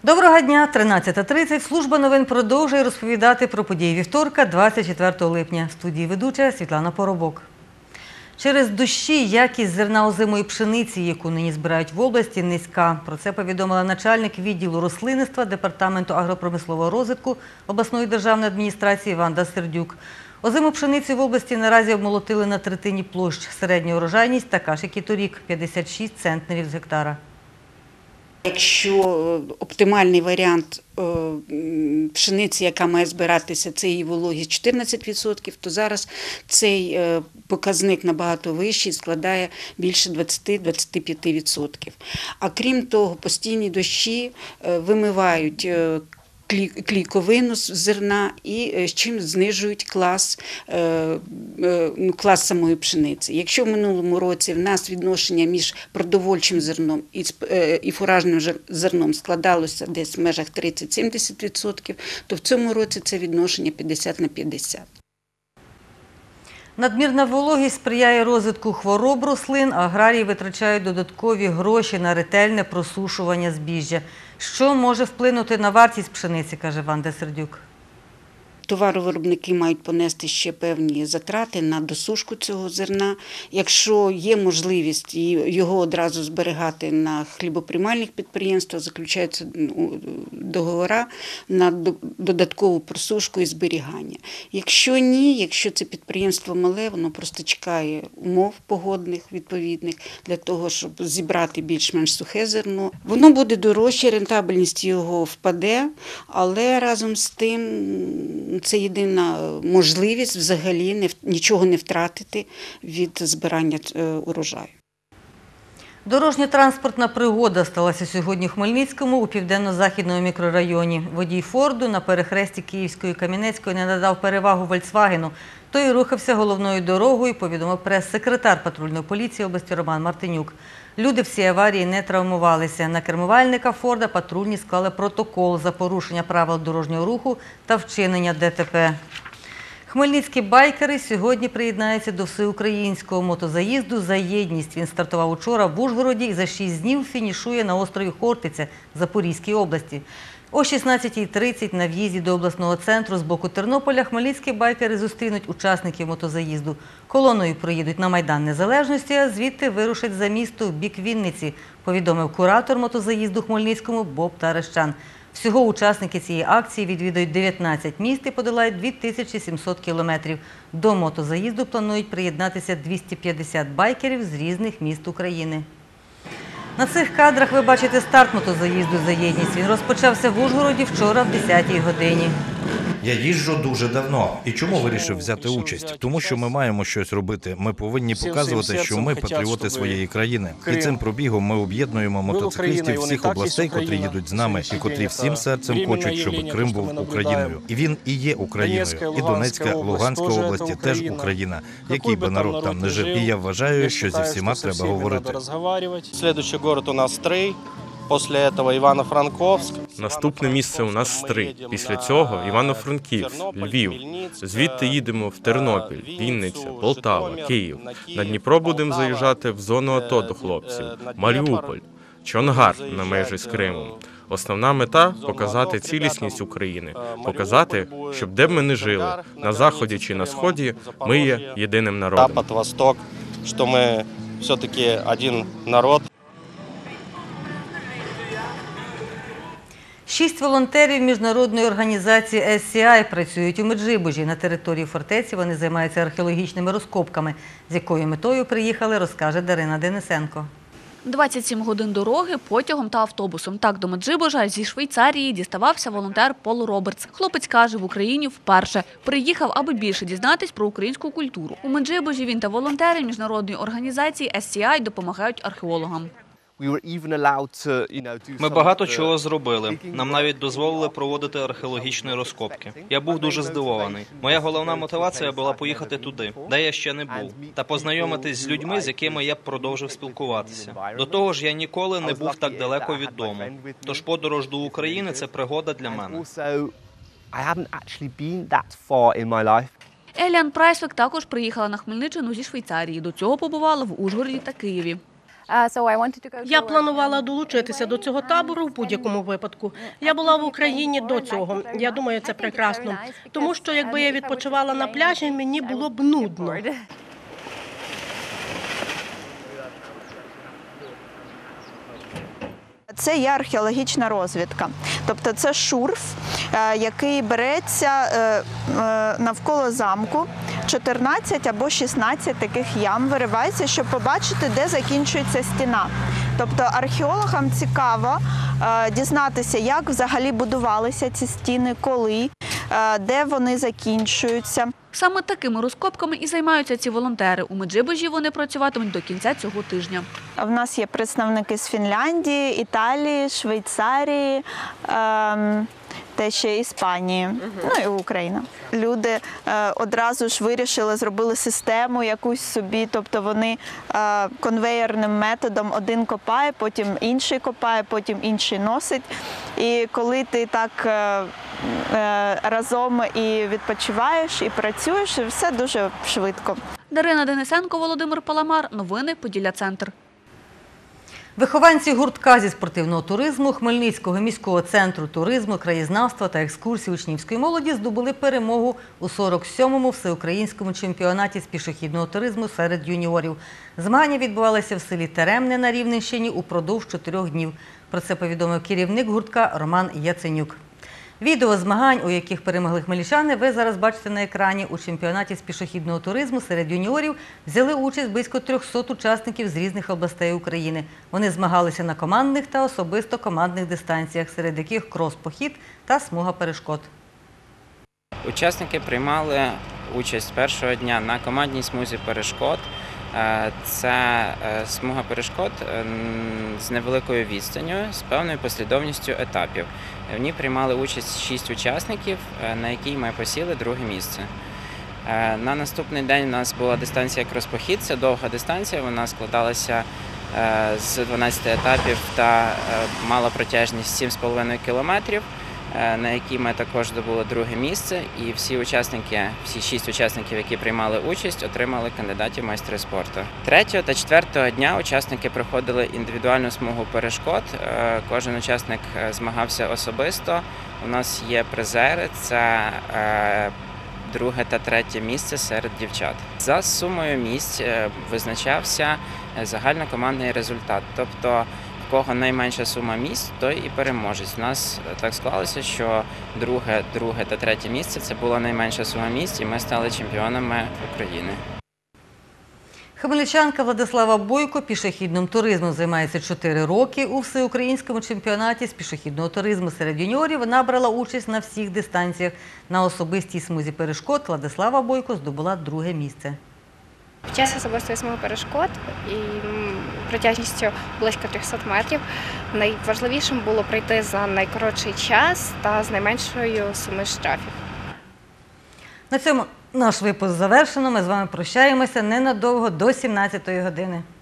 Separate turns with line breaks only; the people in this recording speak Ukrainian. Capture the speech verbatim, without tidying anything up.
Доброго дня! тринадцята тридцять. Служба новин продовжує розповідати про події вівторка, двадцять четвертого липня. В студії ведуча Світлана Поробок. Через дощі якість зерна озимої пшениці, яку нині збирають в області, низька. Про це повідомила начальник відділу рослинництва Департаменту агропромислового розвитку обласної державної адміністрації Ванда Сердюк. Озиму пшеницю в області наразі обмолотили на третині площ. Середня урожайність така ж, як і торік – п'ятдесят шість центнерів з гектара.
Якщо оптимальний варіант пшениці, яка має збиратися, це її вологість чотирнадцять відсотків, то зараз цей показник набагато вищий, складає більше двадцять-двадцять п'ять відсотків. А крім того, постійні дощі вимивають клійковину з зерна і з чим знижують клас, клас самої пшениці. Якщо в минулому році в нас відношення між продовольчим зерном і фуражним зерном складалося десь в межах тридцять-сімдесят відсотків, то в цьому році це відношення п'ятдесят на п'ятдесят.
Надмірна вологість сприяє розвитку хвороб рослин, а аграрії витрачають додаткові гроші на ретельне просушування збіжжя. Що може вплинути на вартість пшениці, каже Ванда Сердюк.
Товаровиробники мають понести ще певні затрати на досушку цього зерна. Якщо є можливість його одразу зберігати на хлібоприймальних підприємствах, заключаються договори на додаткову просушку і зберігання. Якщо ні, якщо це підприємство мале, воно просто чекає умов погодних відповідних для того, щоб зібрати більш-менш сухе зерно. Воно буде дорожче, рентабельність його впаде, але разом з тим це єдина можливість взагалі не, нічого не втратити від збирання урожаю.
Дорожньо-транспортна пригода сталася сьогодні в Хмельницькому у південно-західному мікрорайоні. Водій Форду на перехресті Київської і Кам'янецької не надав перевагу Volkswagen. Той рухався головною дорогою, повідомив прес-секретар патрульної поліції області Роман Мартинюк. Люди в цій аварії не травмувалися. На кермувальника Форда патрульні склали протокол за порушення правил дорожнього руху та вчинення ДТП. Хмельницькі байкери сьогодні приєднаються до всеукраїнського мотозаїзду «За єдність». Він стартував учора в Ужгороді і за шість днів фінішує на острові Хортиця Запорізькій області. О шістнадцятій тридцять на в'їзді до обласного центру з боку Тернополя хмельницькі байкери зустрінуть учасників мотозаїзду. Колоною проїдуть на Майдан Незалежності, а звідти вирушать за місто в бік Вінниці, повідомив куратор мотозаїзду Хмельницькому Боб Тарещан. Всього учасники цієї акції відвідують дев'ятнадцять міст і подолають дві тисячі сімсот кілометрів. До мотозаїзду планують приєднатися двісті п'ятдесят байкерів з різних міст України. На цих кадрах ви бачите старт мотозаїзду «За єдність». Він розпочався в Ужгороді вчора в десятій годині.
Я їжджу дуже давно. І чому вирішив взяти участь? Тому що ми маємо щось робити. Ми повинні показувати, що ми патріоти своєї країни. І цим пробігом ми об'єднуємо мотоциклістів всіх областей, котрі їдуть з нами, і котрі всім серцем хочуть, щоб Крим був Україною. І він і є Україною. І Донецька, Луганська області теж Україна. Який би народ там не жив. І я вважаю, що зі всіма треба говорити.
Слідуючий город у нас Стрий. Після цього Івано-Франковськ.
Наступне місце у нас Стрий. Після цього Івано-Франківськ, Львів. Звідти їдемо в Тернопіль, Вінниця, Полтава, Київ. На Дніпро будемо заїжджати в зону АТО до хлопців. Маріуполь, Чонгар на межі з Кримом. Основна мета – показати цілісність України. Показати, щоб де б ми не жили, на Заході чи на Сході, ми є єдиним народом.
Запад, Восток, що ми все-таки один народ.
Шість волонтерів міжнародної організації ес сі ай працюють у Меджибужі. На території фортеці вони займаються археологічними розкопками. З якою метою приїхали, розкаже Дарина Денисенко.
двадцять сім годин дороги потягом та автобусом. Так до Меджибужа зі Швейцарії діставався волонтер Пол Робертс. Хлопець каже, в Україні вперше. Приїхав, аби більше дізнатись про українську культуру. У Меджибужі він та волонтери міжнародної організації ес сі ай допомагають археологам.
Ми багато чого зробили. Нам навіть дозволили проводити археологічні розкопки. Я був дуже здивований. Моя головна мотивація була поїхати туди, де я ще не був, та познайомитись з людьми, з якими я б продовжив спілкуватися. До того ж, я ніколи не був так далеко від дому. Тож подорож до України – це пригода для мене.
Еліан Прайсвік також приїхала на Хмельниччину зі Швейцарії. До цього побувала в Ужгороді та Києві.
Я планувала долучитися до цього табору в будь-якому випадку. Я була в Україні до цього. Я думаю, це прекрасно. Тому що якби я відпочивала на пляжі, мені було б нудно.
Це є археологічна розвідка. Тобто це шурф, який береться навколо замку. чотирнадцять або шістнадцять таких ям виривається, щоб побачити, де закінчується стіна. Тобто археологам цікаво дізнатися, як взагалі будувалися ці стіни, коли, де вони закінчуються.
Саме такими розкопками і займаються ці волонтери. У Меджибожі вони працюватимуть до кінця цього тижня.
В нас є представники з Фінляндії, Італії, Швейцарії, ем, та ще Іспанії, ну і Україна. Люди е, одразу ж вирішили, зробили систему якусь собі, тобто вони е, конвеєрним методом один копає, потім інший копає, потім інший носить. І коли ти так е, е, разом і відпочиваєш, і працюєш, все дуже швидко.
Дарина Денисенко, Володимир Паламар. Новини Поділля Центр.
Вихованці гуртка зі спортивного туризму Хмельницького міського центру туризму, краєзнавства та екскурсій учнівської молоді здобули перемогу у сорок сьомому всеукраїнському чемпіонаті з пішохідного туризму серед юніорів. Змагання відбувалися в селі Теремне на Рівненщині упродовж чотирьох днів. Про це повідомив керівник гуртка Роман Яценюк. Відео змагань, у яких перемогли хмельничани, ви зараз бачите на екрані. У чемпіонаті з пішохідного туризму серед юніорів взяли участь близько трьохсот учасників з різних областей України. Вони змагалися на командних та особисто командних дистанціях, серед яких крос-похід та смуга перешкод.
Учасники приймали участь першого дня на командній смузі перешкод. Це смуга перешкод з невеликою відстанню, з певною послідовністю етапів. В ній приймали участь шість учасників, на якій ми посіли друге місце. На наступний день у нас була дистанція крос-похід, це довга дистанція, вона складалася з дванадцяти етапів та мала протяжність сім з половиною кілометрів, на якій ми також здобули друге місце, і всі учасники, всі шість учасників, які приймали участь, отримали кандидатів в майстри спорту. Третього та четвертого дня учасники проходили індивідуальну смугу перешкод. Кожен учасник змагався особисто. У нас є призери, це друге та третє місце серед дівчат. За сумою місць визначався загальнокомандний результат, тобто в кого найменша сума місць, той і переможець. У нас так склалося, що друге, друге та третє місце – це була найменша сума місць, і ми стали чемпіонами України.
Хмельничанка Владислава Бойко пішохідним туризмом займається чотири роки. У всеукраїнському чемпіонаті з пішохідного туризму серед юніорів вона брала участь на всіх дистанціях. На особистій смузі перешкод Владислава Бойко здобула друге місце.
Під час особистої смуги перешкод і протяжністю близько трьохсот метрів найважливішим було прийти за найкоротший час та з найменшою сумою штрафів.
На цьому наш випуск завершено. Ми з вами прощаємося ненадовго до сімнадцятої години.